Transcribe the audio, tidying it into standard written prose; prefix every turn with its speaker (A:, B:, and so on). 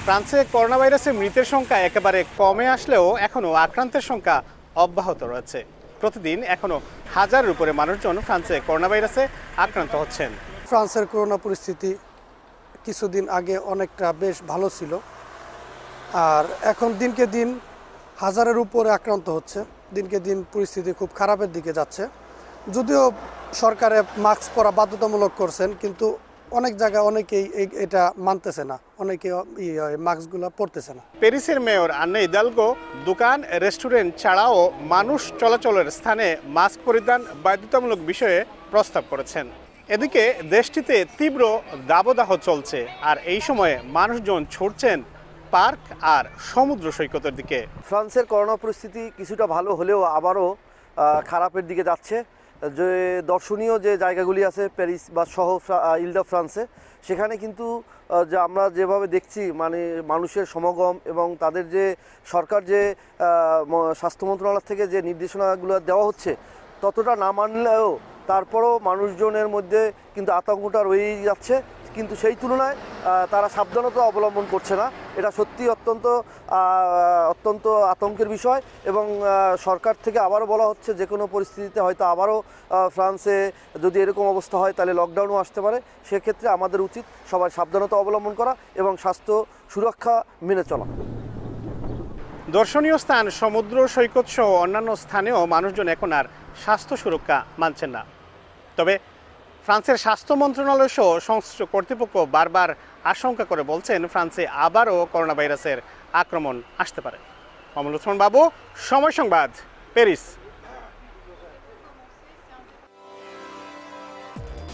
A: ফ্রান্সে করোনা ভাইরাসে মৃতের সংখ্যা একেবারে কমে আসলেও এখনও আক্রান্তের সংখ্যা অব্যাহত রয়েছে। প্রতিদিন এখনও হাজারের উপরে মানুষজন ফ্রান্সে করোনা ভাইরাসে আক্রান্ত হচ্ছেন।
B: ফ্রান্সের করোনা পরিস্থিতি কিছুদিন আগে অনেকটা বেশ ভালো ছিল, আর এখন দিনকে দিন হাজারের উপরে আক্রান্ত হচ্ছে। দিনকে দিন পরিস্থিতি খুব খারাপের দিকে যাচ্ছে। যদিও সরকারে মাস্ক পরা বাধ্যতামূলক করছেন, কিন্তু অনেক জায়গায় অনেকেই এটা মানতেছে না, অনেকে মাস্কগুলো পরতেছে না।
A: প্যারিসের মেয়র আন্না হিদালগো দোকান, রেস্টুরেন্ট ছাড়াও মানুষ চলাচলের স্থানে মাস্ক পরিধান বাধ্যতামূলক বিষয়ে প্রস্তাব করেছেন। এদিকে দেশটিতে তীব্র দাবদাহ চলছে, আর এই সময়ে মানুষজন ছুটছেন পার্ক আর সমুদ্র সৈকতের দিকে।
C: ফ্রান্সের করোনা পরিস্থিতি কিছুটা ভালো হলেও আবারও খারাপের দিকে যাচ্ছে। যে দর্শনীয় যে জায়গাগুলি আছে প্যারিস বা সহ ইল দ্য ফ্রান্সে, সেখানে কিন্তু যে আমরা যেভাবে দেখছি মানে মানুষের সমাগম এবং তাদের যে সরকার যে স্বাস্থ্য মন্ত্রণালয় থেকে যে নির্দেশনাগুলো দেওয়া হচ্ছে ততটা না মানলেও তারপরও মানুষজনের মধ্যে কিন্তু আতঙ্কটা রয়েই যাচ্ছে। কিন্তু সেই তুলনায় তারা সাবধানতা অবলম্বন করছে না। এটা সত্যি অত্যন্ত আতঙ্কের বিষয় এবং সরকার থেকে আবারও বলা হচ্ছে যে কোনো পরিস্থিতিতে হয়তো আবারও ফ্রান্সে যদি এরকম অবস্থা হয় তাহলে লকডাউনও আসতে পারে। সেক্ষেত্রে আমাদের উচিত সবাই সাবধানতা অবলম্বন করা এবং স্বাস্থ্য সুরক্ষা মেনে চলা।
A: দর্শনীয় স্থান, সমুদ্র সৈকত সহ অন্যান্য স্থানেও মানুষজন এখন আর স্বাস্থ্য সুরক্ষা মানছেন না। তবে ফ্রান্সের স্বাস্থ্য মন্ত্রণালয় সহ সংশ্লিষ্ট কর্তৃপক্ষ বারবার আশঙ্কা করে বলছেন ফ্রান্সে আবারও করোনা ভাইরাসের আক্রমণ আসতে পারে। অমল ওসমান বাবু, সময় সংবাদ, প্যারিস।